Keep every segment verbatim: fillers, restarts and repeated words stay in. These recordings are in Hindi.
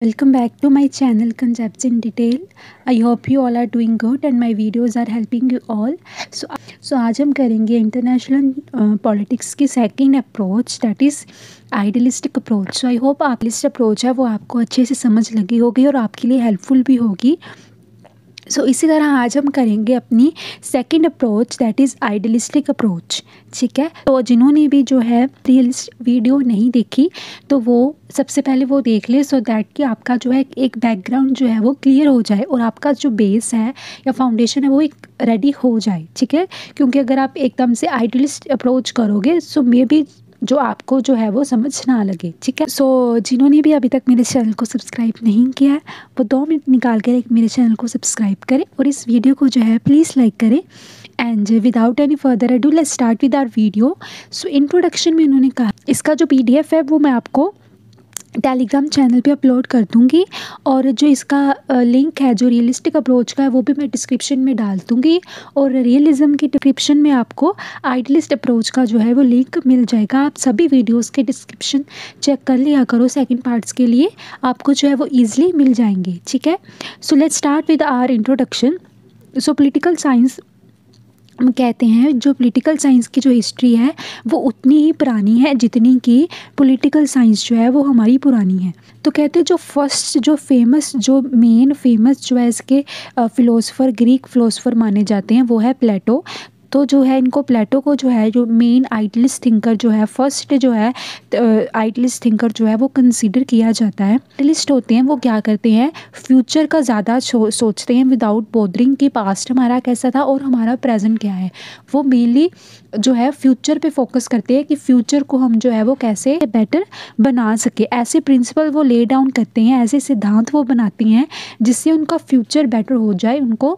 Welcome back to my channel Concepts in Detail. I hope you all are doing good and my videos are helping you all. So so आज हम करेंगे इंटरनेशनल पॉलिटिक्स की second approach, that is idealistic approach. So I hope आप लिस्ट अप्रोच है वो आपको अच्छे से समझ लगी होगी और आपके लिए हेल्पफुल भी होगी. सो so, इसी तरह आज हम करेंगे अपनी second approach, that is idealistic approach. ठीक है, तो जिन्होंने भी जो है रियलिस्ट वीडियो नहीं देखी तो वो सबसे पहले वो देख ले, सो दैट कि आपका जो है एक बैकग्राउंड जो है वो क्लियर हो जाए और आपका जो बेस है या फाउंडेशन है वो एक रेडी हो जाए. ठीक है, क्योंकि अगर आप एकदम से आइडियलिस्ट अप्रोच करोगे सो मे बी जो आपको जो है वो समझ ना लगे. ठीक है, सो so, जिन्होंने भी अभी तक मेरे चैनल को सब्सक्राइब नहीं किया है वो दो मिनट निकाल कर मेरे चैनल को सब्सक्राइब करें और इस वीडियो को जो है प्लीज़ लाइक करें. And without any further ado let's start with our video. So introduction में उन्होंने कहा इसका जो पीडीएफ है वो मैं आपको टेलीग्राम चैनल पे अपलोड कर दूंगी और जो इसका लिंक है जो रियलिस्टिक अप्रोच का है वो भी मैं डिस्क्रिप्शन में डाल दूंगी और रियलिज़म की डिस्क्रिप्शन में आपको आइडियलिस्ट अप्रोच का जो है वो लिंक मिल जाएगा. आप सभी वीडियोस के डिस्क्रिप्शन चेक कर लिया करो, सेकंड पार्ट्स के लिए आपको जो है वो ईजिली मिल जाएंगे. ठीक है, so let's start with our introduction. So political science हम कहते हैं जो पॉलिटिकल साइंस की जो हिस्ट्री है वो उतनी ही पुरानी है जितनी कि पॉलिटिकल साइंस जो है वो हमारी पुरानी है. तो कहते हैं जो फर्स्ट जो फेमस जो मेन फेमस जो है इसके फ़िलोसोफर ग्रीक फ़िलोसोफर माने जाते हैं वो है प्लेटो. तो जो है इनको प्लेटो को जो है जो मेन आइडियलिस्ट थिंकर जो है फर्स्ट जो है आइडियलिस्ट थिंकर जो है वो कंसीडर किया जाता है. आइडियलिस्ट होते हैं वो क्या करते हैं, फ्यूचर का ज़्यादा सोचते हैं विदाउट बोदरिंग कि पास्ट हमारा कैसा था और हमारा प्रेजेंट क्या है. वो मेनली जो है फ्यूचर पे फोकस करते हैं कि फ्यूचर को हम जो है वो कैसे बेटर बना सके. ऐसे प्रिंसिपल वो ले डाउन करते हैं, ऐसे सिद्धांत वो बनाती हैं जिससे उनका फ्यूचर बेटर हो जाए. उनको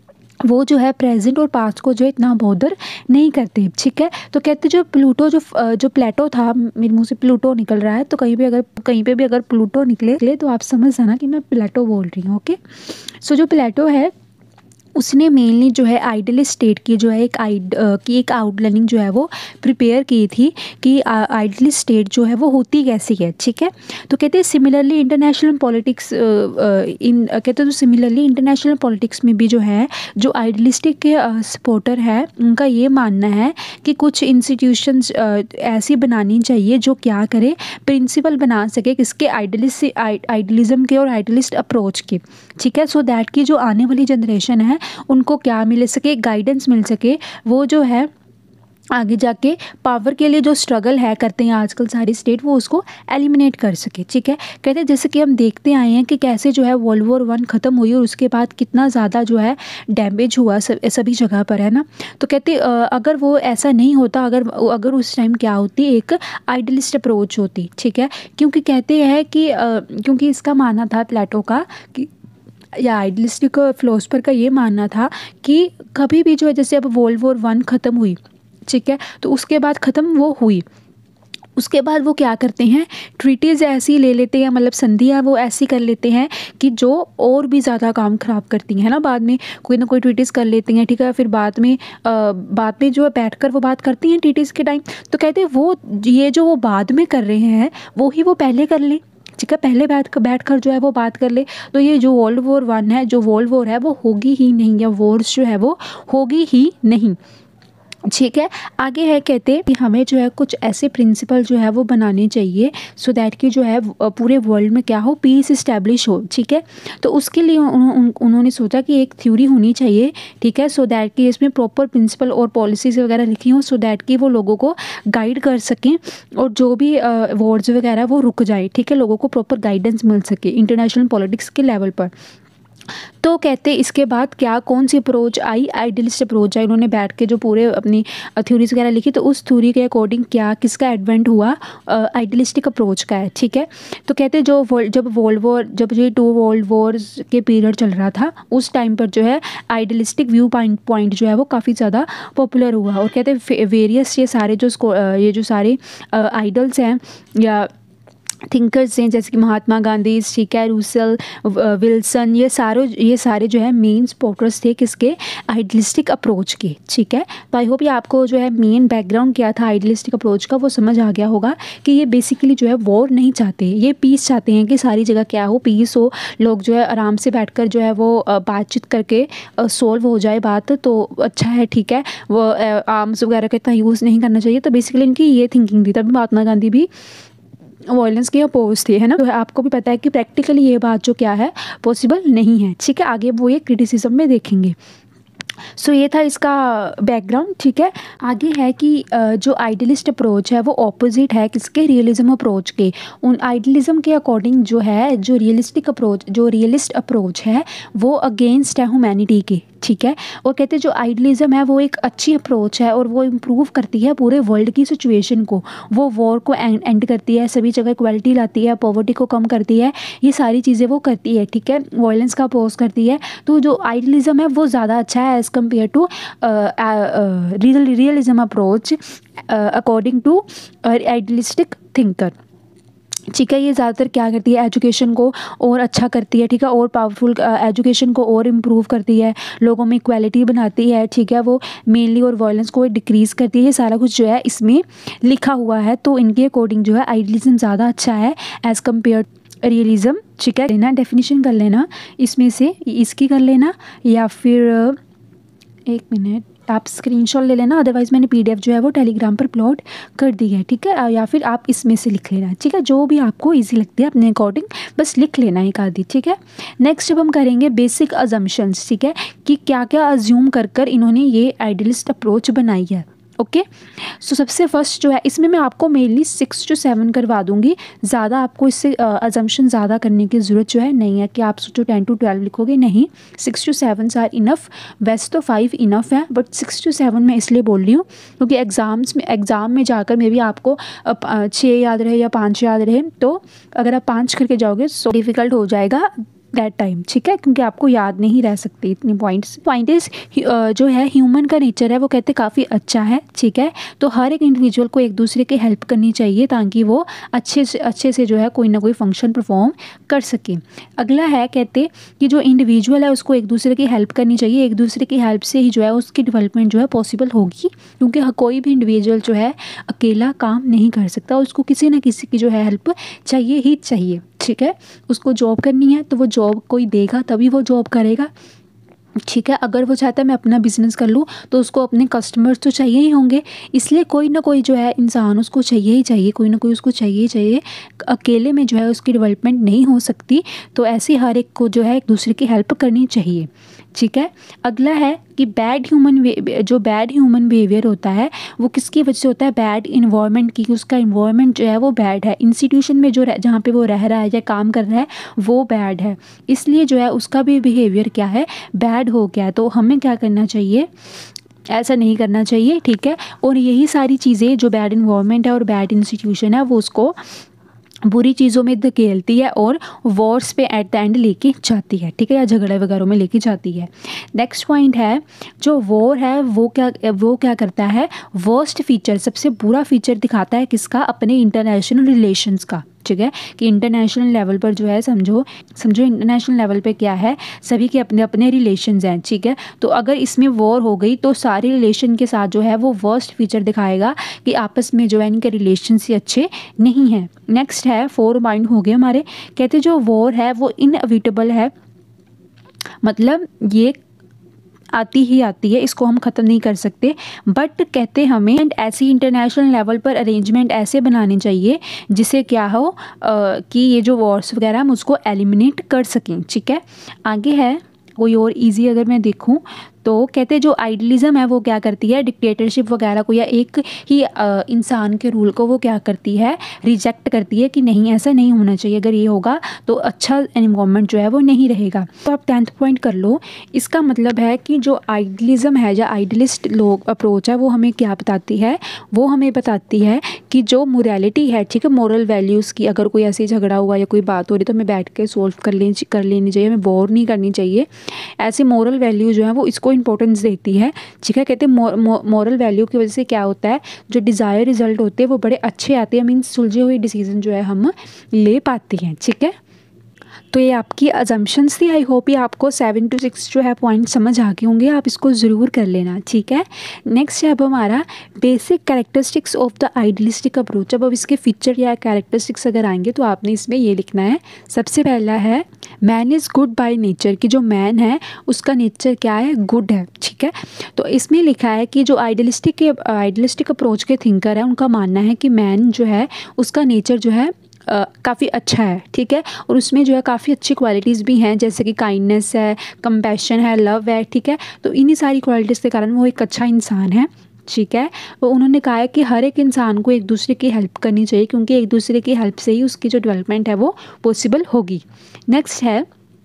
वो जो है प्रेजेंट और पास्ट को जो इतना बॉदर नहीं करते. ठीक है, तो कहते जो प्लूटो जो जो प्लेटो था, मेरे मुंह से प्लूटो निकल रहा है तो कहीं पे अगर कहीं पे भी अगर प्लूटो निकले तो आप समझ जाना कि मैं प्लेटो बोल रही हूँ. ओके, सो जो प्लेटो है उसने मेनली जो है आइडियलिस्ट स्टेट की जो है एक आइड की एक आउटलाइनिंग जो है वो प्रिपेयर की थी कि आइडियलिस्ट स्टेट जो है वो होती कैसी है. ठीक है, तो कहते हैं सिमिलरली इंटरनेशनल पॉलिटिक्स इन कहते हैं तो सिमिलरली इंटरनेशनल पॉलिटिक्स में भी जो है जो आइडियलिस्टिक के सपोर्टर है उनका ये मानना है कि कुछ इंस्टीट्यूशंस ऐसी बनानी चाहिए जो क्या करे, प्रिंसिपल बना सके किसके, आइडियलिस्ट आइडियलिज्म के और आइडियलिस्ट अप्रोच के. ठीक है, सो दैट की जो आने वाली जनरेशन है उनको क्या मिल सके, गाइडेंस मिल सके. वो जो है आगे जाके पावर के लिए जो स्ट्रगल है करते हैं आजकल सारी स्टेट वो उसको एलिमिनेट कर सके. ठीक है, कहते हैं जैसे कि हम देखते आए हैं कि कैसे जो है वर्ल्ड वॉर वन ख़त्म हुई और उसके बाद कितना ज़्यादा जो है डैमेज हुआ सभी जगह पर, है ना. तो कहते अगर वो ऐसा नहीं होता, अगर अगर उस टाइम क्या होती, एक आइडियलिस्ट अप्रोच होती. ठीक है, क्योंकि कहते हैं कि क्योंकि इसका मानना था प्लेटो का कि या आइडियलिस्टिक फिलोसफर का ये मानना था कि कभी भी जो है जैसे अब वर्ल्ड वॉर वन ख़त्म हुई, ठीक है, तो उसके बाद ख़त्म वो हुई, उसके बाद वो क्या करते हैं ट्रीटीज़ ऐसी ले लेते हैं, मतलब संधियाँ वो ऐसी कर लेते हैं कि जो और भी ज़्यादा काम ख़राब करती हैं, है ना. बाद में कोई ना कोई ट्रीटीज़ कर लेते हैं. ठीक है, फिर बाद में आ, बाद में जो है बैठ कर वो बात करती हैं ट्रीटीज़ के टाइम. तो कहते हैं वो ये जो वो बाद में कर रहे हैं वो ही वो पहले कर लें. ठीक है, पहले बैठ कर बैठ कर जो है वो बात कर ले तो ये जो वर्ल्ड वॉर वन है जो वर्ल्ड वॉर है वो होगी ही नहीं, या वॉर्स जो है वो होगी ही नहीं. ठीक है, आगे है कहते हैं कि हमें जो है कुछ ऐसे प्रिंसिपल जो है वो बनाने चाहिए सो दैट कि जो है पूरे वर्ल्ड में क्या हो, पीस इस्टेब्लिश हो. ठीक है, तो उसके लिए उन, उन, उन्होंने सोचा कि एक थ्योरी होनी चाहिए. ठीक है, सो दैट कि इसमें प्रॉपर प्रिंसिपल और पॉलिसीज़ वगैरह लिखी हो सो दैट कि वो लोगों को गाइड कर सकें और जो भी वॉर्स वगैरह वो रुक जाए. ठीक है, लोगों को प्रॉपर गाइडेंस मिल सके इंटरनेशनल पॉलिटिक्स के लेवल पर. तो कहते इसके बाद क्या कौन सी अप्रोच आई, आइडियलिस्ट अप्रोच आई. उन्होंने बैठ के जो पूरे अपनी थ्योरीज वगैरह लिखी तो उस थ्योरी के अकॉर्डिंग क्या किसका एडवेंट हुआ, आइडियलिस्टिक अप्रोच का है. ठीक है, तो कहते जो जब वर्ल्ड वॉर जब ये टू वर्ल्ड वॉर्स के पीरियड चल रहा था उस टाइम पर जो है आइडियलिस्टिक व्यू पॉइंट पॉइंट जो है वो काफ़ी ज़्यादा पॉपुलर हुआ. और कहते हैं वेरियस ये सारे जो ये जो सारे आइडल्स हैं या थिंकर्स हैं जैसे कि महात्मा गांधी, ठीक है, रूसल, विल्सन, ये सारे ये सारे जो है मेन सपोर्टर्स थे किसके, आइडियलिस्टिक अप्रोच के। ठीक है, तो आई होप ये आपको जो है मेन बैकग्राउंड क्या था आइडियलिस्टिक अप्रोच का वो समझ आ गया होगा कि ये बेसिकली जो है वॉर नहीं चाहते, ये पीस चाहते हैं कि सारी जगह क्या हो, पीस हो, लोग जो है आराम से बैठकर जो है वो बातचीत करके सोल्व हो जाए बात, तो अच्छा है। ठीक है, वो आर्म्स वगैरह का इतना यूज़ नहीं करना चाहिए। तो बेसिकली इनकी ये थिंकिंग थी। तभी महात्मा गांधी भी वायलेंस के अपोज थे, है ना। तो आपको भी पता है कि प्रैक्टिकली ये बात जो क्या है पॉसिबल नहीं है। ठीक है, आगे वो ये क्रिटिसिज्म में देखेंगे। सो so, ये था इसका बैकग्राउंड। ठीक है, आगे है कि जो आइडियलिस्ट अप्रोच है वो ऑपोजिट है किसके, रियलिज्म अप्रोच के। उन आइडियलिज्म के अकॉर्डिंग जो है जो रियलिस्टिक अप्रोच जो रियलिस्ट अप्रोच है वो अगेंस्ट है ह्यूमैनिटी के। ठीक है, और कहते हैं जो आइडियलिज्म है वो एक अच्छी अप्रोच है और वो इम्प्रूव करती है पूरे वर्ल्ड की सिचुएशन को, वो वॉर को एंड करती है, सभी जगह इक्वालिटी लाती है, पॉवर्टी को कम करती है, ये सारी चीज़ें वो करती है। ठीक है, वायलेंस का अपोज करती है। तो जो आइडियलिज्म है वो ज़्यादा अच्छा है as compare to real realism approach according to idealistic thinker. ठीक है, ये ज़्यादातर क्या करती है, एजुकेशन को और अच्छा करती है। ठीक है, और पावरफुल एजुकेशन को और इम्प्रूव करती है, लोगों में इक्वालिटी बनाती है। ठीक है, वो मेनली और वायलेंस को डिक्रीज़ करती है। ये सारा कुछ जो है इसमें लिखा हुआ है। तो इनके अकॉर्डिंग जो है आइडियलिज्म ज़्यादा अच्छा है एज़ कम्पेयर रियलिज्म। ठीक है, लेना डेफिनेशन कर लेना इसमें से, इसकी कर लेना या फिर एक मिनट आप स्क्रीनशॉट ले लेना, अदरवाइज़ मैंने पीडीएफ जो है वो टेलीग्राम पर अपलोड कर दी है। ठीक है, या फिर आप इसमें से लिख लेना। ठीक है, जो भी आपको इजी लगती है अपने अकॉर्डिंग बस लिख लेना एक आधी। ठीक है, नेक्स्ट अब हम करेंगे बेसिक अजम्पशंस। ठीक है, कि क्या क्या अज्यूम कर कर इन्होंने ये आइडियलिस्ट अप्रोच बनाई है। ओके, सो सबसे फर्स्ट जो है इसमें मैं आपको मेनली सिक्स टू सेवन करवा दूंगी, ज़्यादा आपको इससे अजम्पशन ज़्यादा करने की ज़रूरत जो है नहीं है कि आप सोचो टेन टू ट्वेल्व लिखोगे, नहीं, six to seven are enough. वैसे तो फाइव इनफ है बट सिक्स टू सेवन मैं इसलिए बोल रही हूँ क्योंकि एग्ज़ाम्स में एग्ज़ाम में जाकर मे भी आपको छः याद रहे या पाँच याद रहे, तो अगर आप पाँच करके जाओगे सो डिफ़िकल्ट हो जाएगा दैट टाइम। ठीक है, क्योंकि आपको याद नहीं रह सकती इतनी पॉइंट्स। पॉइंट इज जो है ह्यूमन का नेचर है वो कहते काफ़ी अच्छा है। ठीक है, तो हर एक इंडिविजुअल को एक दूसरे की हेल्प करनी चाहिए ताकि वो अच्छे से अच्छे से जो है कोई ना कोई फंक्शन परफॉर्म कर सके। अगला है कहते कि जो इंडिविजुअल है उसको एक दूसरे की हेल्प करनी चाहिए, एक दूसरे की हेल्प से ही जो है उसकी डेवलपमेंट जो है पॉसिबल होगी, क्योंकि कोई भी इंडिविजुअल जो है अकेला काम नहीं कर सकता, उसको किसी ना किसी की जो है हेल्प चाहिए ही चाहिए। ठीक है, उसको जॉब करनी है तो वो जॉब कोई देगा तभी वो जॉब करेगा। ठीक है, अगर वो चाहता है मैं अपना बिजनेस कर लूँ तो उसको अपने कस्टमर्स तो चाहिए ही होंगे, इसलिए कोई ना कोई जो है इंसान उसको चाहिए ही चाहिए, कोई ना कोई उसको चाहिए ही चाहिए। अकेले में जो है उसकी डेवलपमेंट नहीं हो सकती, तो ऐसे हर एक को जो है एक दूसरे की हेल्प करनी चाहिए। ठीक है, अगला है कि बैड ह्यूमन जो बैड ह्यूमन बिहेवियर होता है वो किसकी वजह से होता है, बैड इन्वायरमेंट की, उसका इन्वायरमेंट जो है वो बैड है, इंस्टीट्यूशन में जो जहाँ पे वो रह रहा है या काम कर रहा है वो बैड है, इसलिए जो है उसका भी बिहेवियर क्या है, बैड हो गया है। तो हमें क्या करना चाहिए, ऐसा नहीं करना चाहिए। ठीक है, और यही सारी चीज़ें जो बैड इन्वायरमेंट है और बैड इंस्टीट्यूशन है वो उसको बुरी चीज़ों में धकेलती है और वॉर्स पे एट द एंड लेके जाती है। ठीक है, या झगड़े वगैरह में लेके जाती है। नेक्स्ट पॉइंट है जो वॉर है वो क्या वो क्या करता है, वर्स्ट फीचर, सबसे बुरा फीचर दिखाता है किसका, अपने इंटरनेशनल रिलेशंस का। ठीक है, कि इंटरनेशनल लेवल पर जो है समझो समझो इंटरनेशनल लेवल पे क्या है, सभी के अपने अपने रिलेशंस हैं। ठीक है, तो अगर इसमें वॉर हो गई तो सारे रिलेशन के साथ जो है वो वर्स्ट फीचर दिखाएगा कि आपस में जो है इनके रिलेशन से अच्छे नहीं हैं। नेक्स्ट है फोर माइंड हो गए हमारे, कहते जो वॉर है वो इनएविटेबल है, मतलब ये आती ही आती है, इसको हम ख़त्म नहीं कर सकते, बट कहते हमें ऐसी इंटरनेशनल लेवल पर अरेंजमेंट ऐसे बनाने चाहिए जिससे क्या हो आ, कि ये जो वॉर्स वगैरह हम उसको एलिमिनेट कर सकें। ठीक है, आगे है कोई और इजी अगर मैं देखूं तो कहते जो आइडियलिज्म है वो क्या करती है, डिक्टेटरशिप वगैरह को या एक ही आ, इंसान के रूल को वो क्या करती है, रिजेक्ट करती है कि नहीं ऐसा नहीं होना चाहिए, अगर ये होगा तो अच्छा एनवायरनमेंट जो है वो नहीं रहेगा। तो आप टेंथ पॉइंट कर लो, इसका मतलब है कि जो आइडियलिज्म है या आइडियलिस्ट लोग अप्रोच है वो हमें क्या बताती है, वो हमें बताती है कि जो मोरालिटी है, ठीक है, मॉरल वैल्यूज़ की, अगर कोई ऐसे झगड़ा हुआ या कोई बात हो रही तो हमें बैठ के सोल्व कर लेनी कर लेनी चाहिए, हमें बोर नहीं करनी चाहिए। ऐसे मॉरल वैल्यू जो है वो इसको उसको इंपॉर्टेंस देती है, ठीक है। कहते हैं मॉरल वैल्यू की वजह से क्या होता है, जो डिज़ायर रिजल्ट होते हैं वो बड़े अच्छे आते हैं, मीन्स सुलझे हुए डिसीजन जो है हम ले पाते हैं, ठीक है। तो ये आपकी अजम्पशंस थी। आई होप ये आपको सेवन टू सिक्स जो है पॉइंट समझ आ गए होंगे, आप इसको ज़रूर कर लेना, ठीक है। नेक्स्ट है अब हमारा basic characteristics of the idealistic approach. अब अब इसके फीचर या कैरेक्टरिस्टिक्स अगर आएंगे तो आपने इसमें ये लिखना है। सबसे पहला है man is good by nature, कि जो मैन है उसका नेचर क्या है, गुड है, ठीक है। तो इसमें लिखा है कि जो आइडियलिस्टिक के आइडियलिस्टिक अप्रोच के थिंकर है उनका मानना है कि मैन जो है उसका नेचर जो है Uh, काफ़ी अच्छा है, ठीक है। और उसमें जो है काफ़ी अच्छी क्वालिटीज़ भी हैं, जैसे कि काइंडनेस है, कंपैशन है, लव है, ठीक है। तो इन्हीं सारी क्वालिटीज़ के कारण वो एक अच्छा इंसान है, ठीक है। तो उन्होंने कहा है कि हर एक इंसान को एक दूसरे की हेल्प करनी चाहिए, क्योंकि एक दूसरे की हेल्प से ही उसकी जो डेवलपमेंट है वो पॉसिबल होगी। नेक्स्ट है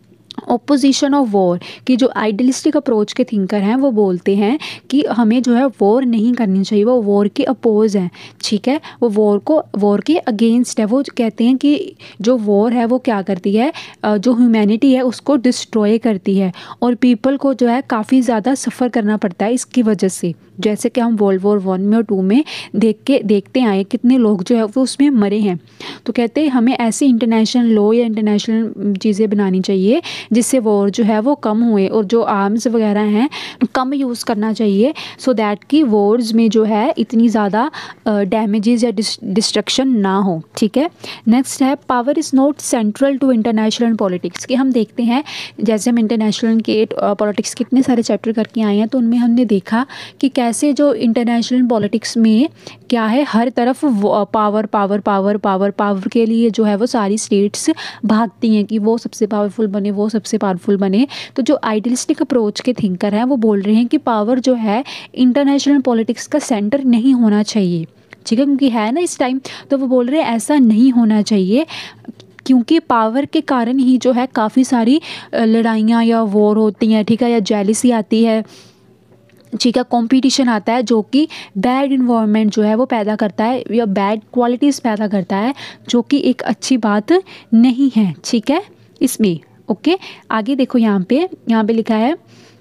ऑपोजिशन ऑफ वॉर, कि जो आइडियलिस्टिक अप्रोच के थिंकर हैं वो बोलते हैं कि हमें जो है वॉर नहीं करनी चाहिए, वो वॉर के अपोज हैं, ठीक है। वो वॉर को वॉर के अगेंस्ट है। वो कहते हैं कि जो वॉर है वो क्या करती है, जो ह्यूमैनिटी है उसको डिस्ट्रॉय करती है, और पीपल को जो है काफ़ी ज़्यादा सफ़र करना पड़ता है इसकी वजह से। जैसे कि हम वर्ल्ड वॉर वन में और टू में देख के देखते आए कितने लोग जो है वो उसमें मरे हैं। तो कहते हैं हमें ऐसी इंटरनेशनल लॉ या इंटरनेशनल चीज़ें बनानी चाहिए जिससे वॉर जो है वो कम हुए, और जो आर्म्स वगैरह हैं कम यूज़ करना चाहिए, सो दैट कि वॉर्स में जो है इतनी ज़्यादा डैमेजेस या डिस्ट्रक्शन ना हो, ठीक है। नेक्स्ट है power is not central to international politics, कि हम देखते हैं जैसे हम इंटरनेशनल के पॉलिटिक्स के इतने सारे चैप्टर करके आए हैं, तो उनमें हमने देखा कि कैसे जो इंटरनेशनल पॉलिटिक्स में क्या है, हर तरफ power power power power power के लिए जो है वो सारी स्टेट्स भागती हैं कि वो सबसे पावरफुल बने, वो सबसे पावरफुल बने। तो जो आइडियलिस्टिक अप्रोच के थिंकर हैं वो बोल रहे हैं कि पावर जो है इंटरनेशनल पॉलिटिक्स का सेंटर नहीं होना चाहिए, ठीक है, क्योंकि है ना इस टाइम। तो वो बोल रहे हैं ऐसा नहीं होना चाहिए, क्योंकि पावर के कारण ही जो है काफ़ी सारी लड़ाइयाँ या वॉर होती हैं, ठीक है, या जेलिसी आती है, ठीक है, कंपटीशन आता है, जो कि बैड इन्वायरमेंट जो है वो पैदा करता है या बैड क्वालिटीज़ पैदा करता है, जो कि एक अच्छी बात नहीं है, ठीक है इसमें। ओके, आगे देखो यहाँ पे यहाँ पे लिखा है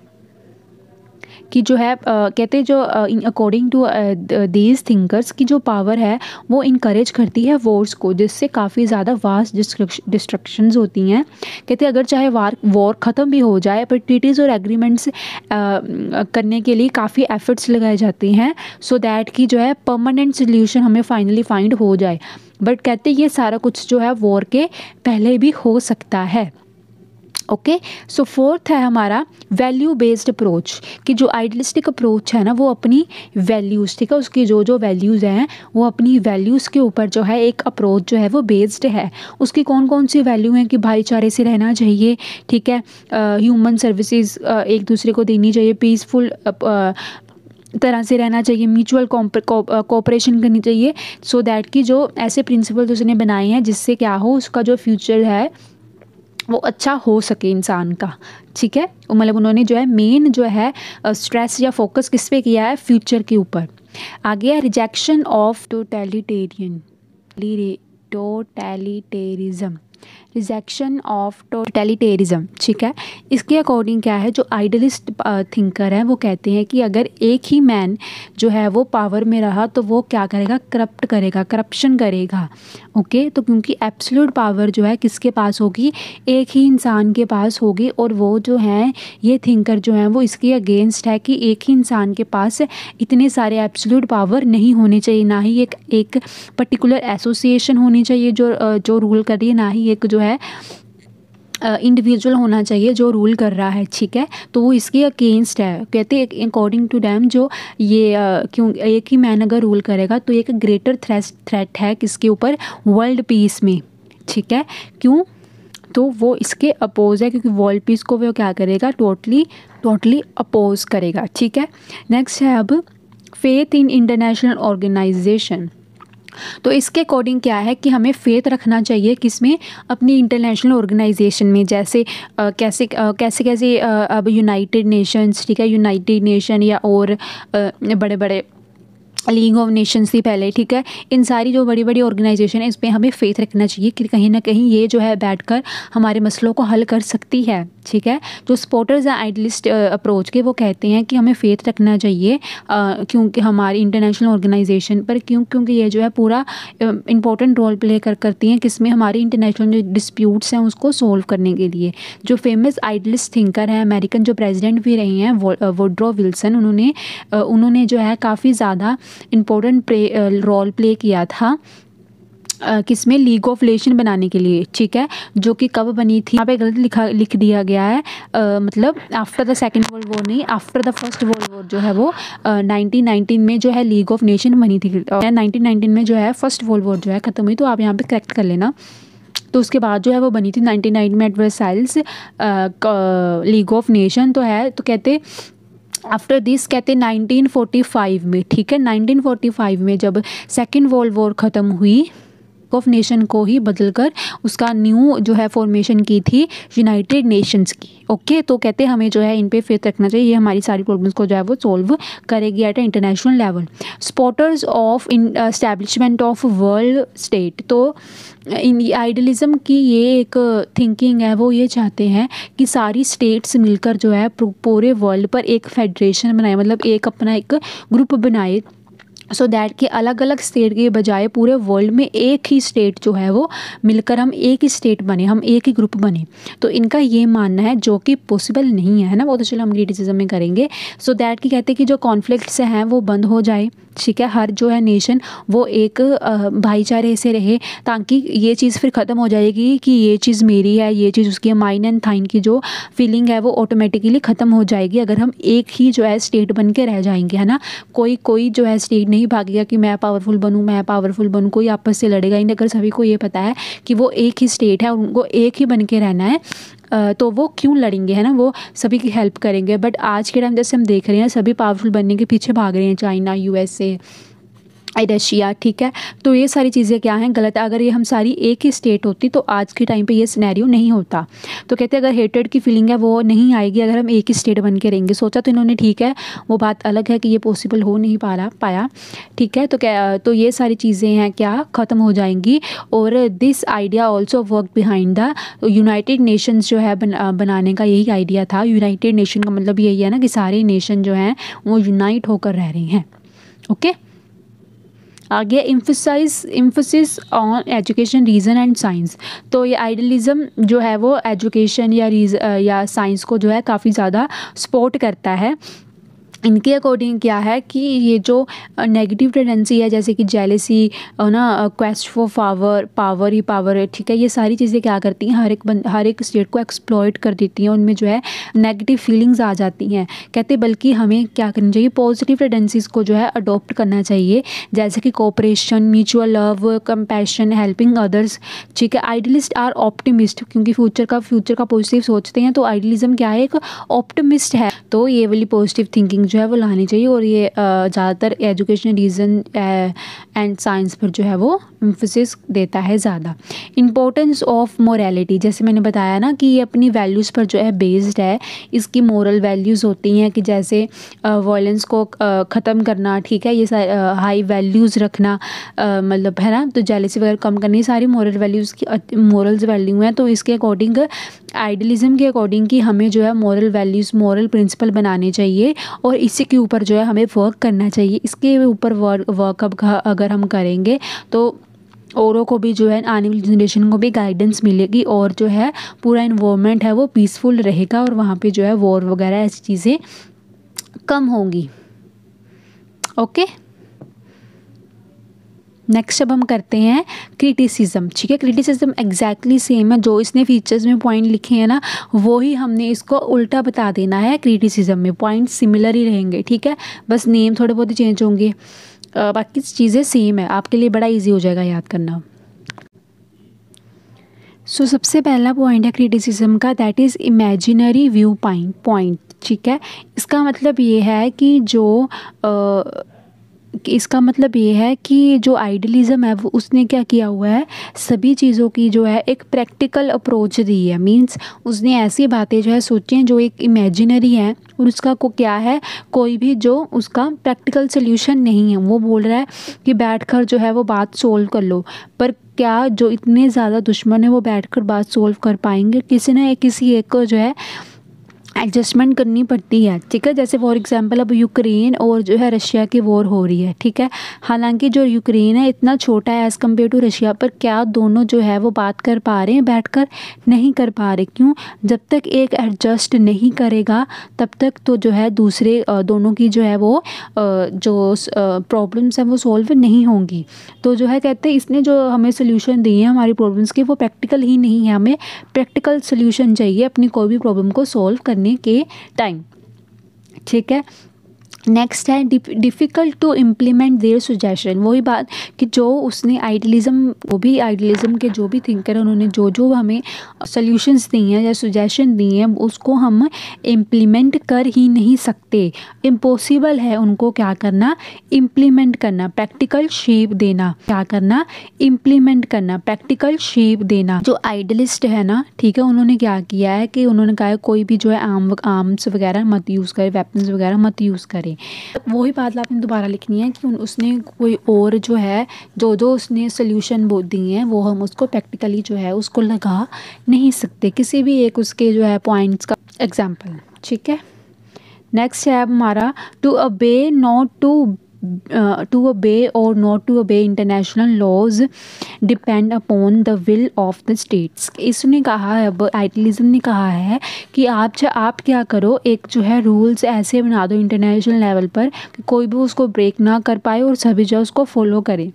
कि जो है uh, कहते हैं जो अकॉर्डिंग टू दीज थिंकर्स की जो पावर है वो इनकरेज करती है वॉर्स को, जिससे काफ़ी ज़्यादा वास्ट डिस्ट्रक्शंस होती हैं। कहते हैं अगर चाहे वार वॉर ख़त्म भी हो जाए, पर ट्रीटीज़ और एग्रीमेंट्स uh, करने के लिए काफ़ी एफर्ट्स लगाए जाते हैं, सो दैट कि जो है परमानेंट सोल्यूशन हमें फाइनली फाइंड हो जाए। बट कहते हैं ये सारा कुछ जो है वॉर के पहले भी हो सकता है। ओके, सो फोर्थ है हमारा वैल्यू बेस्ड अप्रोच, कि जो आइडियलिस्टिक अप्रोच है ना वो अपनी वैल्यूज़, ठीक है, उसकी जो जो वैल्यूज़ हैं वो अपनी वैल्यूज़ के ऊपर जो है एक अप्रोच जो है वो बेस्ड है। उसकी कौन कौन सी वैल्यू हैं कि भाईचारे से रहना चाहिए, ठीक है, ह्यूमन सर्विसेज एक दूसरे को देनी चाहिए, पीसफुल तरह से रहना चाहिए, म्यूचुअल कोऑपरेशन करनी चाहिए, सो दैट कि जो ऐसे प्रिंसिपल्स उसने बनाए हैं जिससे क्या हो, उसका जो फ्यूचर है वो अच्छा हो सके इंसान का, ठीक है। मतलब उन्होंने जो है मेन जो है स्ट्रेस या फोकस किस पे किया है, फ्यूचर के ऊपर। आगे है rejection of totalitarian totalitarianism rejection of totalitarianism, ठीक है। इसके अकॉर्डिंग क्या है, जो आइडियलिस्ट थिंकर हैं वो कहते हैं कि अगर एक ही मैन जो है वो पावर में रहा तो वो क्या करेगा, करप्ट करेगा, करप्शन करेगा। ओके, तो क्योंकि एब्सोल्यूट पावर जो है किसके पास होगी, एक ही इंसान के पास होगी, और वो जो हैं ये थिंकर जो हैं वो इसके अगेंस्ट है कि एक ही इंसान के पास इतने सारे एब्सोल्यूट पावर नहीं होने चाहिए, ना ही एक एक पर्टिकुलर एसोसिएशन होनी चाहिए जो जो रूल कर रही है, ना ही एक जो है इंडिविजुअल uh, होना चाहिए जो रूल कर रहा है, ठीक है। तो वो इसके अगेंस्ट है। कहते हैं अकॉर्डिंग टू डैम जो ये uh, क्यों एक ही मैन अगर रूल करेगा तो एक ग्रेटर थ्रेट थ्रेट है किसके ऊपर, वर्ल्ड पीस में, ठीक है। क्यों, तो वो इसके अपोज है, क्योंकि वर्ल्ड पीस को वो क्या करेगा, टोटली टोटली अपोज करेगा, ठीक है। नेक्स्ट है अब फेथ इन इंटरनेशनल ऑर्गेनाइजेशन। तो इसके अकॉर्डिंग क्या है कि हमें फेथ रखना चाहिए किसमें, अपनी इंटरनेशनल ऑर्गेनाइजेशन में, जैसे आ, कैसे आ, कैसे कैसे आ, अब यूनाइटेड नेशंस, ठीक है, यूनाइटेड नेशन या और आ, बड़े बड़े लीग ऑफ नेशंस थी पहले, ठीक है। इन सारी जो बड़ी बड़ी ऑर्गेनाइजेशन है इस पर हमें फेथ रखना चाहिए कि कहीं ना कहीं ये जो है बैठकर हमारे मसलों को हल कर सकती है, ठीक है। जो सपोर्टर्स हैं आइडलिस्ट अप्रोच के, वो कहते हैं कि हमें फेथ रखना चाहिए क्योंकि हमारी इंटरनेशनल ऑर्गेनाइजेशन पर, क्यों क्योंकि ये जो है पूरा इंपॉर्टेंट रोल प्ले कर करती हैं किसमें, हमारी इंटरनेशनल जो डिस्प्यूट्स हैं उसको सोल्व करने के लिए। जो फेमस आइडलिस्ट थिंकर हैं, अमेरिकन जो प्रेसिडेंट भी रहे हैं वुडरो विल्सन, उन्होंने उन्होंने जो है काफ़ी ज़्यादा इम्पोर्टेंट रोल प्ले किया था किसमें, लीग ऑफ नेशन बनाने के लिए, ठीक है। जो कि कब बनी थी, यहाँ पे गलत लिखा लिख दिया गया है, आ, मतलब after the second world war नहीं, after the first world war जो है वो नाइनटीन नाइनटीन में जो है लीग ऑफ नेशन बनी थी। नाइनटीन नाइनटीन में जो है फर्स्ट वर्ल्ड वॉर जो है ख़त्म हुई, तो आप यहाँ पे करेक्ट कर लेना। तो उसके बाद जो है वो बनी थी नाइनटीन नाइनटीन में at Versailles league of nation, तो है तो कहते आफ्टर दिस कहते नाइनटीन फोर्टी फाइव में, ठीक है। नाइनटीन फोर्टी फाइव में जब सेकेंड वर्ल्ड वॉर ख़त्म हुई, ऑफ नेशन को ही बदलकर उसका न्यू जो है फॉर्मेशन की थी यूनाइटेड नेशंस की, ओके। तो कहते हैं हमें जो है इन पे फेथ रखना चाहिए, ये हमारी सारी प्रॉब्लम्स को जो है वो सॉल्व करेगी at international level. Supporters of establishment of world state, तो इन आइडलिज्म की ये एक थिंकिंग है, वो ये चाहते हैं कि सारी स्टेट्स मिलकर जो है पूरे वर्ल्ड पर एक फेडरेशन बनाए, मतलब एक अपना एक ग्रुप बनाए, सो so दैट कि अलग अलग स्टेट के बजाय पूरे वर्ल्ड में एक ही स्टेट जो है वो मिलकर हम एक ही स्टेट बने, हम एक ही ग्रुप बने। तो इनका ये मानना है जो कि पॉसिबल नहीं है, है ना, वो तो चलो हम क्रिटिसिज्म में करेंगे। सो so दैट कि कहते हैं कि जो कॉन्फ्लिक्ट्स हैं वो बंद हो जाए, ठीक है। हर जो है नेशन वो एक भाईचारे से रहे, ताकि ये चीज़ फिर ख़त्म हो जाएगी कि ये चीज़ मेरी है, ये चीज़ उसकी है। माइन एंड थाइन की जो फीलिंग है वो ऑटोमेटिकली ख़त्म हो जाएगी अगर हम एक ही जो है स्टेट बन के रह जाएंगे, है ना। कोई कोई जो है स्टेट नहीं भागेगा कि मैं पावरफुल बनूँ, मैं पावरफुल बनूँ, कोई आपस से लड़ेगा ही नहीं। अगर सभी को ये पता है कि वो एक ही स्टेट है और उनको एक ही बन के रहना है, तो वो क्यों लड़ेंगे, है ना, वो सभी की हेल्प करेंगे। बट आज के टाइम जैसे हम देख रहे हैं सभी पावरफुल बनने के पीछे भाग रहे हैं, चाइना, यूएसए, रशिया, ठीक है। तो ये सारी चीज़ें क्या हैं, गलत है। अगर ये हम सारी एक ही स्टेट होती तो आज के टाइम पे ये सिनेरियो नहीं होता। तो कहते हैं अगर हेटेड की फीलिंग है वो नहीं आएगी अगर हम एक ही स्टेट बन के रहेंगे। सोचा तो इन्होंने, ठीक है, वो बात अलग है कि ये पॉसिबल हो नहीं पा रहा पाया, ठीक है। तो क्या, तो ये सारी चीज़ें हैं क्या ख़त्म हो जाएंगी। और this idea also work behind the United Nations जो है बन, बनाने का यही आइडिया था। यूनाइटेड नेशन का मतलब यही है ना कि सारे नेशन जो हैं वो यूनाइट होकर रह रहे हैं, ओके। आगे emphasize emphasis on education, reason and science. तो ये आइडलिज्म जो है वो एजुकेशन या रीज या साइंस को जो है काफ़ी ज़्यादा सपोर्ट करता है। इनके अकॉर्डिंग क्या है कि ये जो नेगेटिव टेंडेंसी है, जैसे कि जेलेसी, ना, क्वेस्ट फॉर पावर, पावर ही पावर है, ठीक है, ये सारी चीज़ें क्या करती हैं, हर एक बंद हर एक स्टेट को एक्सप्लॉइट कर देती हैं, उनमें जो है नेगेटिव फीलिंग्स आ जाती हैं। कहते बल्कि हमें क्या करना चाहिए, पॉजिटिव टेंडेंसीज़ को जो है अडॉप्ट करना चाहिए, जैसे कि cooperation, mutual love, compassion, helping others, ठीक है। आइडलिस्ट आर ऑप्टिमिस्ट, क्योंकि फ्यूचर का फ्यूचर का पॉजिटिव सोचते हैं, तो आइडलिज्म क्या है, एक ऑप्टिमिस्ट है। तो ये वाली पॉजिटिव थिंकिंग जो है वो लानी चाहिए। और ये ज़्यादातर एजुकेशन, रीज़न एंड साइंस पर जो है वो एम्फोसिस देता है ज़्यादा। इम्पोर्टेंस ऑफ मोरालिटी, जैसे मैंने बताया ना कि ये अपनी वैल्यूज़ पर जो है बेस्ड है। इसकी मोरल वैल्यूज़ होती हैं कि जैसे वायलेंस को ख़त्म करना, ठीक है, ये हाई वैल्यूज़ रखना, मतलब है ना, तो जेलेसी वगैरह कम करनी, सारी मोरल वैल्यूज़ की मोरल्स वैल्यू हैं। तो इसके अकॉर्डिंग, आइडलिज्म के अकॉर्डिंग कि हमें जो है मोरल वैल्यूज़, मोरल प्रिंसिपल बनाने चाहिए और इसी के ऊपर जो है हमें वर्क करना चाहिए। इसके ऊपर वर्क वर्कअप अगर हम करेंगे तो औरों को भी जो है, आने वाली जनरेशन को भी गाइडेंस मिलेगी और जो है पूरा इन्वायरमेंट है वो पीसफुल रहेगा और वहाँ पे जो है वॉर वगैरह ऐसी चीज़ें कम होंगी, ओके। नेक्स्ट अब हम करते हैं क्रिटिसिज्म, ठीक है। क्रिटिसिज्म एग्जैक्टली सेम है, जो इसने फीचर्स में पॉइंट लिखे हैं ना वो ही हमने इसको उल्टा बता देना है। क्रिटिसिज्म में पॉइंट सिमिलर ही रहेंगे, ठीक है, बस नेम थोड़े बहुत ही चेंज होंगे, बाकी चीज़ें सेम है। आपके लिए बड़ा इजी हो जाएगा याद करना। सो so, सबसे पहला पॉइंट है क्रिटिसिज्म का, that is imaginary view point point ठीक है। इसका मतलब ये है कि जो आ, कि इसका मतलब ये है कि जो आइडियलिज़्म है वो उसने क्या किया हुआ है, सभी चीज़ों की जो है एक प्रैक्टिकल अप्रोच दी है। मींस उसने ऐसी बातें जो है सोची हैं जो एक इमेजिनरी हैं और उसका को क्या है, कोई भी जो उसका प्रैक्टिकल सोल्यूशन नहीं है। वो बोल रहा है कि बैठकर जो है वो बात सोल्व कर लो, पर क्या जो इतने ज़्यादा दुश्मन है वो बैठकर बात सोल्व कर पाएंगे? किसी ना किसी एक को जो है एडजस्टमेंट करनी पड़ती है, ठीक है। जैसे फॉर एग्जांपल अब यूक्रेन और जो है रशिया की वॉर हो रही है, ठीक है। हालांकि जो यूक्रेन है इतना छोटा है एज़ कम्पेयर टू रशिया, पर क्या दोनों जो है वो बात कर पा रहे हैं बैठकर? नहीं कर पा रहे। क्यों? जब तक एक एडजस्ट नहीं करेगा तब तक तो जो है दूसरे दोनों की जो है वो जो प्रॉब्लम्स हैं वो सॉल्व नहीं होंगी। तो जो है कहते हैं इसने जो हमें सोल्यूशन दिए हैं हमारी प्रॉब्लम्स के, वो प्रैक्टिकल ही नहीं है। हमें प्रैक्टिकल सोल्यूशन चाहिए अपनी कोई भी प्रॉब्लम को सॉल्व करने के टाइम, ठीक है। नेक्स्ट है difficult to implement their suggestion. वही बात कि जो उसने आइडियलिज़म, वो भी आइडियलिज़म के जो भी थिंकर हैं उन्होंने जो जो हमें सॉल्यूशंस दी हैं या सजेशन दिए हैं उसको हम इम्प्लीमेंट कर ही नहीं सकते। इम्पॉसिबल है उनको क्या करना, इम्प्लीमेंट करना, प्रैक्टिकल शेप देना। क्या करना? इम्प्लीमेंट करना, प्रैक्टिकल शेप देना। जो आइडियलिस्ट है ना, ठीक है, उन्होंने क्या किया है कि उन्होंने कहा है कोई भी जो है आर्म आर्म्स वगैरह मत यूज़ करे, वेपन्स वगैरह मत यूज़ करे। वही बात आपने दोबारा लिखनी है कि उसने कोई और जो है जो जो उसने सोल्यूशन वो दिए हैं वो हम उसको प्रैक्टिकली जो है उसको लगा नहीं सकते, किसी भी एक उसके जो है पॉइंट्स का एग्जांपल, ठीक है। नेक्स्ट है हमारा to obey not to to obey or not to obey international laws depend upon the will of the states। इसने कहा है, अब आइडियलिज्म ने कहा है कि आप जो आप क्या करो, एक जो है रूल्स ऐसे बना दो इंटरनेशनल लेवल पर कि कोई भी उसको ब्रेक ना कर पाए और सभी जो उसको फॉलो करे।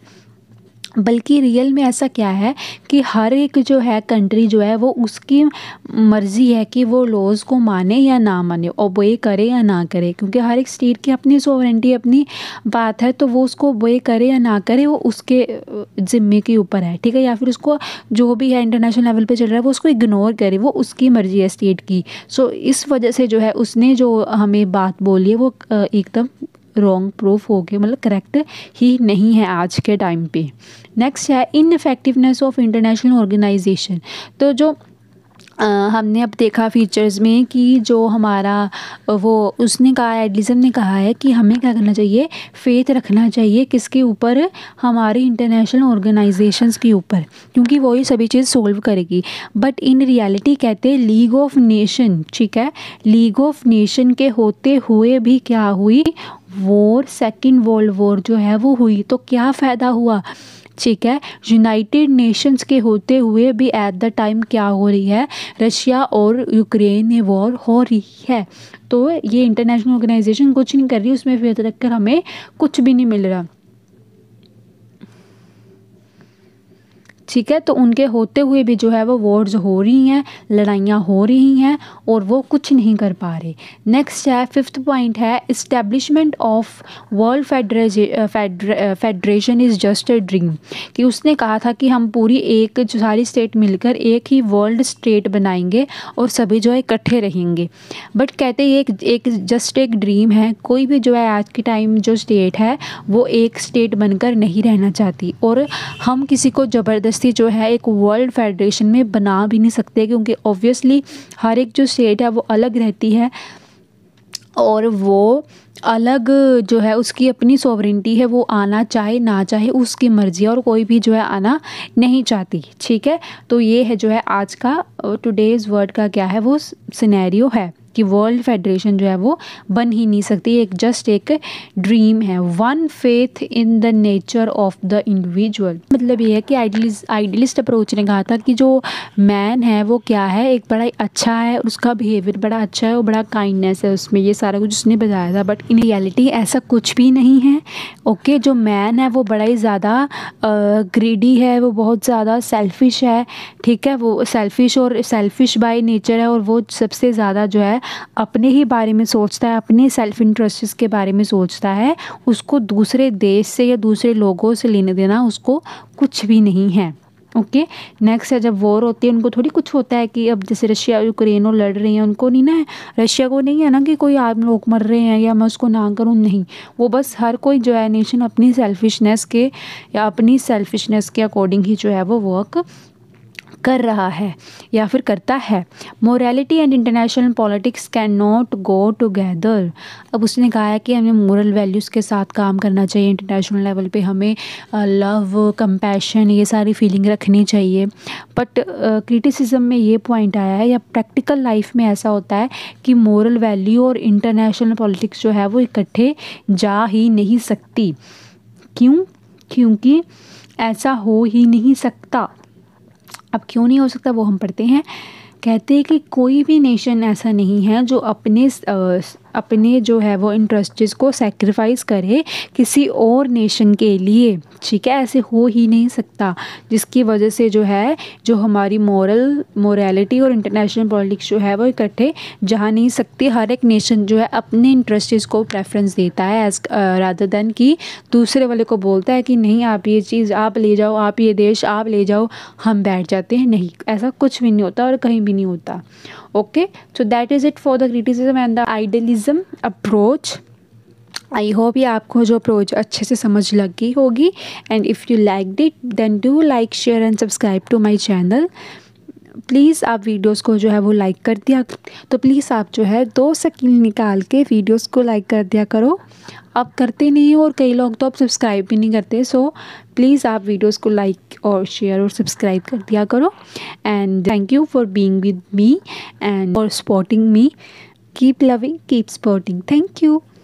बल्कि रियल में ऐसा क्या है कि हर एक जो है कंट्री जो है वो उसकी मर्ज़ी है कि वो लॉज को माने या ना माने, ओबे करे या ना करे, क्योंकि हर एक स्टेट की अपनी सोवरेंटी अपनी बात है। तो वो उसको ओबे करे या ना करे वो उसके ज़िम्मे के ऊपर है, ठीक है। या फिर उसको जो भी है इंटरनेशनल लेवल पे चल रहा है वो उसको इग्नोर करे, वो उसकी मर्ज़ी है स्टेट की। सो इस वजह से जो है उसने जो हमें बात बोली है वो एकदम रॉन्ग प्रूफ हो गया, मतलब करेक्ट ही नहीं है आज के टाइम पे। नेक्स्ट है इनफेक्टिवनेस ऑफ इंटरनेशनल ऑर्गेनाइजेशन। तो जो आ, हमने अब देखा फीचर्स में कि जो हमारा वो उसने कहा, आइडियलिज्म ने कहा है कि हमें क्या करना चाहिए, फेथ रखना चाहिए किसके ऊपर, हमारे इंटरनेशनल ऑर्गेनाइजेशंस के ऊपर, क्योंकि वही सभी चीज़ सोल्व करेगी। बट इन रियलिटी कहते हैं लीग ऑफ नेशन, ठीक है, लीग ऑफ नेशन के होते हुए भी क्या हुई, वॉर, सेकेंड वर्ल्ड वॉर जो है वो हुई। तो क्या फ़ायदा हुआ, ठीक है। यूनाइटेड नेशंस के होते हुए भी एट द टाइम क्या हो रही है, रशिया और यूक्रेन में वॉर हो रही है। तो ये इंटरनेशनल ऑर्गेनाइजेशन कुछ नहीं कर रही, उसमें फेथ रखकर हमें कुछ भी नहीं मिल रहा, ठीक है। तो उनके होते हुए भी जो है वो वॉर्स हो रही हैं, लड़ाइयाँ हो रही हैं और वो कुछ नहीं कर पा रहे। नेक्स्ट है फिफ्थ पॉइंट है establishment of world federation is just a dream. कि उसने कहा था कि हम पूरी एक जो सारी स्टेट मिलकर एक ही वर्ल्ड स्टेट बनाएंगे और सभी जो है इकट्ठे रहेंगे। बट कहते हैं एक एक जस्ट एक ड्रीम है। कोई भी जो है आज के टाइम जो स्टेट है वो एक स्टेट बनकर नहीं रहना चाहती, और हम किसी को ज़बरदस्ती जो है एक वर्ल्ड फेडरेशन में बना भी नहीं सकते, क्योंकि ऑब्वियसली हर एक जो स्टेट है वो अलग रहती है और वो अलग जो है उसकी अपनी सॉवरेंटी है, वो आना चाहे ना चाहे उसकी मर्ज़ी, और कोई भी जो है आना नहीं चाहती, ठीक है। तो ये है जो है आज का टुडेज़ वर्ड का क्या है वो सिनेरियो है कि वर्ल्ड फेडरेशन जो है वो बन ही नहीं सकती, एक जस्ट एक ड्रीम है। One faith in the nature of the individual, मतलब ये है कि आइडियलिस्ट आइडियलिस्ट अप्रोच ने कहा था कि जो मैन है वो क्या है, एक बड़ा अच्छा है, उसका बिहेवियर बड़ा अच्छा है और बड़ा काइंडनेस है उसमें, ये सारा कुछ उसने बताया था। बट इन रियलिटी ऐसा कुछ भी नहीं है। ओके, जो मैन है वो बड़ा ही ज़्यादा ग्रीडी है, वो बहुत ज़्यादा सेल्फिश है, ठीक है। वो सेल्फिश और सेल्फिश बाय नेचर है, और वो सबसे ज़्यादा जो है अपने ही बारे में सोचता है, अपने सेल्फ इंटरेस्ट के बारे में सोचता है। उसको दूसरे देश से या दूसरे लोगों से लेने देना उसको कुछ भी नहीं है। ओके। नेक्स्ट है जब वॉर होती है उनको थोड़ी कुछ होता है कि अब जैसे रशिया यूक्रेन और लड़ रही हैं, उनको नहीं ना है, रशिया को नहीं है ना कि कोई आप लोग मर रहे हैं या मैं उसको ना करूँ, नहीं। वो बस हर कोई जो है नेशन अपनी सेल्फिशनेस के या अपनी सेल्फिशनेस के अकॉर्डिंग ही जो है वो वर्क कर रहा है या फिर करता है। Morality and international politics can not go together. अब उसने कहा है कि हमें मोरल वैल्यूज़ के साथ काम करना चाहिए, इंटरनेशनल लेवल पे हमें लव कंपैशन ये सारी फीलिंग रखनी चाहिए। बट क्रिटिसिज्म में ये पॉइंट आया है या प्रैक्टिकल लाइफ में ऐसा होता है कि मोरल वैल्यू और इंटरनेशनल पॉलिटिक्स जो है वो इकट्ठे जा ही नहीं सकती। क्यों? क्योंकि ऐसा हो ही नहीं सकता। अब क्यों नहीं हो सकता वो हम पढ़ते हैं। कहते हैं कि कोई भी नेशन ऐसा नहीं है जो अपने आ, अपने जो है वो इंटरेस्ट्स को सेक्रीफाइस करे किसी और नेशन के लिए, ठीक है, ऐसे हो ही नहीं सकता। जिसकी वजह से जो है जो हमारी मॉरल मोरालिटी और इंटरनेशनल पॉलिटिक्स जो है वो इकट्ठे जा नहीं सकती। हर एक नेशन जो है अपने इंटरेस्ट्स को प्रेफरेंस देता है एज रादर देन कि दूसरे वाले को बोलता है कि नहीं आप ये चीज़ आप ले जाओ, आप ये देश आप ले जाओ, हम बैठ जाते हैं। नहीं, ऐसा कुछ भी नहीं होता और कहीं भी नहीं होता। Okay, so that is it for the criticism and the idealism approach. I hope ये आपको जो अप्रोच अच्छे से समझ लग गई होगी। And if you like it then do like share and subscribe to my channel. Please आप वीडियोस को जो है वो लाइक कर दिया, तो प्लीज़ आप जो है दो सेकंड निकाल के वीडियोस को लाइक कर दिया करो। आप करते नहीं हो और कई लोग तो आप सब्सक्राइब भी नहीं करते। सो प्लीज़ आप वीडियोस को लाइक और शेयर और सब्सक्राइब कर दिया करो। And thank you for being with me and for supporting me. Keep loving, keep supporting. Thank you.